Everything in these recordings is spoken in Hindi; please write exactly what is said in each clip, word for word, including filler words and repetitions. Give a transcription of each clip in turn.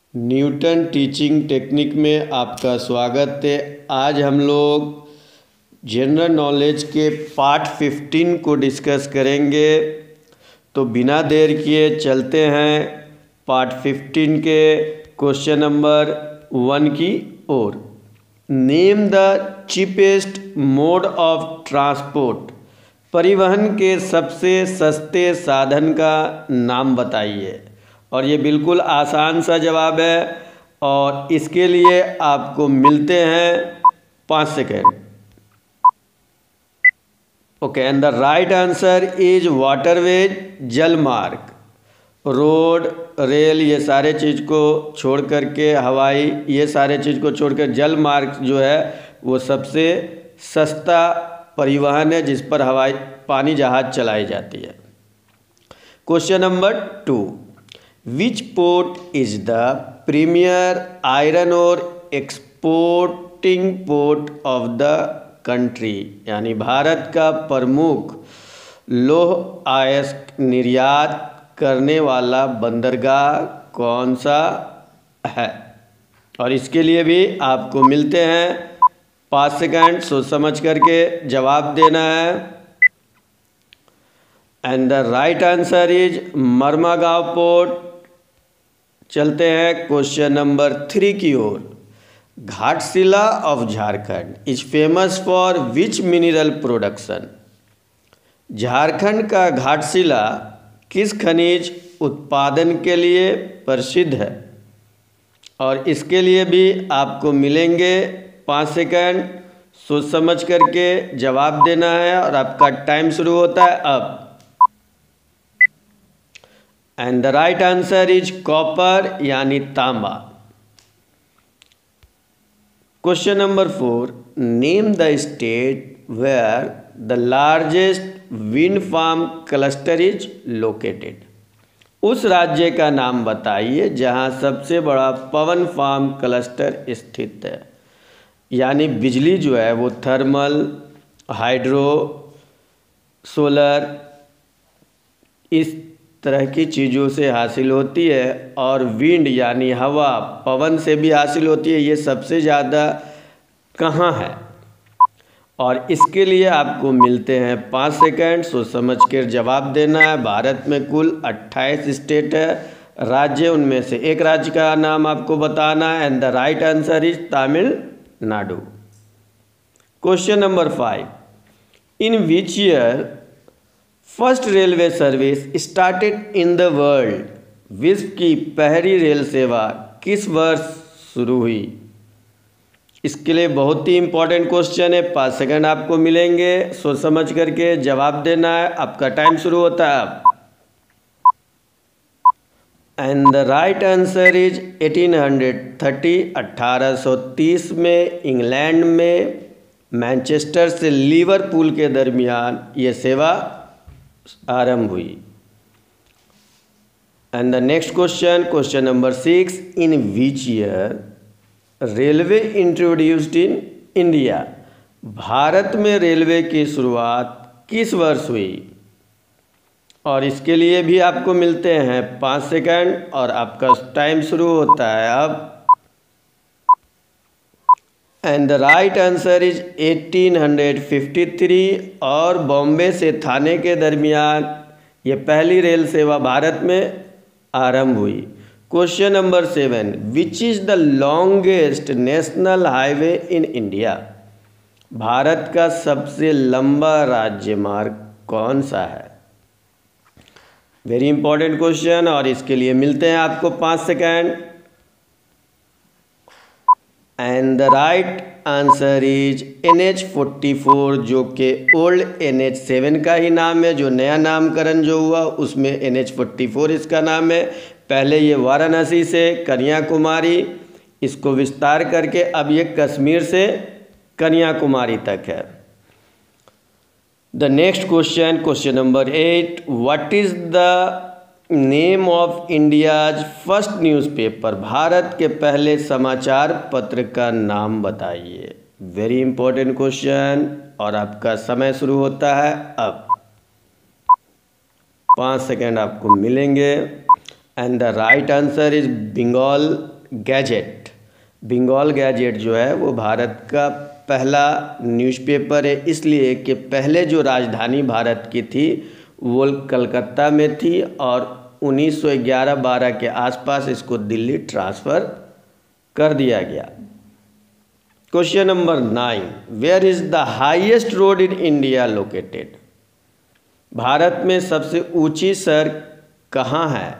न्यूटन टीचिंग टेक्निक में आपका स्वागत है। आज हम लोग जनरल नॉलेज के पार्ट फिफ्टीन को डिस्कस करेंगे। तो बिना देर किए चलते हैं पार्ट फिफ्टीन के क्वेश्चन नंबर वन की ओर। Name the cheapest mode of transport. परिवहन के सबसे सस्ते साधन का नाम बताइए। और ये बिल्कुल आसान सा जवाब है और इसके लिए आपको मिलते हैं पाँच second. Okay, and the right answer is waterways, जल मार्ग। रोड, रेल ये सारे चीज़ को छोड़ करके, हवाई ये सारे चीज़ को छोड़कर जल मार्ग जो है वो सबसे सस्ता परिवहन है जिस पर हवाई पानी जहाज चलाई जाती है। Question number two, which port is the premier iron ore exporting port of the country. यानी भारत का प्रमुख लौह अयस्क निर्यात करने वाला बंदरगाह कौन सा है। और इसके लिए भी आपको मिलते हैं पाँच सेकंड, सोच समझ करके जवाब देना है। And the right answer is Marmagao port. चलते हैं क्वेश्चन नंबर थ्री की ओर। Ghatshila of Jharkhand is famous for which mineral production. Jharkhand का घाटशिला किस खनिज उत्पादन के लिए प्रसिद्ध है। और इसके लिए भी आपको मिलेंगे पाँच सेकंड, सोच समझ करके जवाब देना है और आपका टाइम शुरू होता है अब। And the right answer is copper यानी तांबा। Question number four, name the state where the largest wind farm cluster is located. उस राज्य का नाम बताइए जहां सबसे बड़ा पवन फार्म क्लस्टर स्थित है। यानी बिजली जो है वो थर्मल, हाइड्रो, सोलर इस तरह की चीज़ों से हासिल होती है और विंड यानी हवा, पवन से भी हासिल होती है। ये सबसे ज़्यादा कहाँ है और इसके लिए आपको मिलते हैं पाँच सेकंड, सोच समझ कर जवाब देना है। भारत में कुल अट्ठाईस स्टेट है, राज्य, उनमें से एक राज्य का नाम आपको बताना है। And the right answer is Tamil Nadu. Question number five, in which year first railway service started in the world. विश्व की पहली रेल सेवा किस वर्ष शुरू हुई। इसके लिए बहुत ही इंपॉर्टेंट क्वेश्चन है, पाँच सेकंड आपको मिलेंगे, सोच समझ करके जवाब देना है। आपका टाइम शुरू होता है अब। And the right answer is eighteen thirty. अठारह सौ तीस में इंग्लैंड में मैनचेस्टर से लिवरपूल के दरमियान ये सेवा आरंभ हुई। And the next question, question number six, in which year railway introduced in India. Bharat में रेलवे की शुरुआत किस वर्ष हुई। और इसके लिए भी आपको मिलते हैं पाँच सेकंड और आपका टाइम शुरू होता है अब। And the right answer is eighteen fifty three. और बॉम्बे से थाने के दरमियान ये पहली रेल सेवा भारत में आरंभ हुई। Question number seven, which is the longest national highway in India. Bharat का सबसे लंबा राज्य मार्ग कौन सा है। वेरी इंपॉर्टेंट क्वेश्चन और इसके लिए मिलते हैं आपको पाँच second. And the right answer is N H forty four, जो कि ओल्ड एन एच सेवन का ही नाम है। जो नया नामकरण जो हुआ उसमें एन एच फोर्टी फोर इसका नाम है। पहले ये वाराणसी से कन्याकुमारी इसको विस्तार करके अब ये कश्मीर से कन्याकुमारी तक है। The next question, question number eight, what is the name of India's first newspaper. Bharat के पहले समाचार पत्र का नाम बताइए। वेरी इंपॉर्टेंट क्वेश्चन और आपका समय शुरू होता है अब। पाँच सेकेंड आपको मिलेंगे। And the right answer is Bengal gazette, Bengal gazette जो है वो भारत का पहला न्यूज़पेपर है, इसलिए कि पहले जो राजधानी भारत की थी वो कलकत्ता में थी और उन्नीस सौ ग्यारह बारह के आसपास इसको दिल्ली ट्रांसफ़र कर दिया गया। Question number nine, where is the highest road in India located? Bharat में सबसे ऊंची सड़क कहाँ है?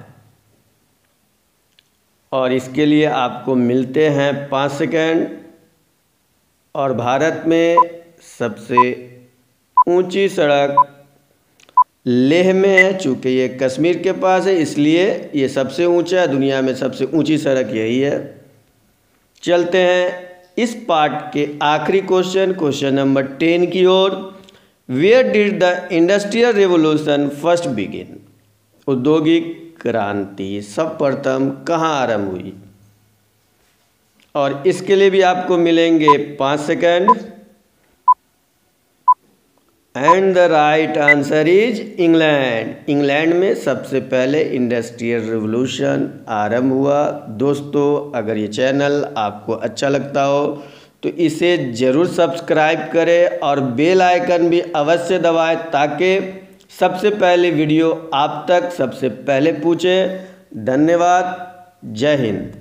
और इसके लिए आपको मिलते हैं पाँच सेकंड। और भारत में सबसे ऊंची सड़क लेह में है, चूँकि ये कश्मीर के पास है इसलिए ये सबसे ऊंचा है। दुनिया में सबसे ऊंची सड़क यही है। चलते हैं इस पार्ट के आखिरी क्वेश्चन, क्वेश्चन नंबर टेन की ओर। Where did the industrial revolution first begin? औद्योगिक क्रांति सर्वप्रथम कहाँ आरंभ हुई? और इसके लिए भी आपको मिलेंगे पाँच second. And the right answer is England. England में सबसे पहले इंडस्ट्रियल रिवॉल्यूशन आरंभ हुआ। दोस्तों, अगर ये चैनल आपको अच्छा लगता हो तो इसे ज़रूर सब्सक्राइब करें और बेल आइकन भी अवश्य दबाएं ताकि सबसे पहले वीडियो आप तक सबसे पहले पूछे। धन्यवाद। जय हिंद।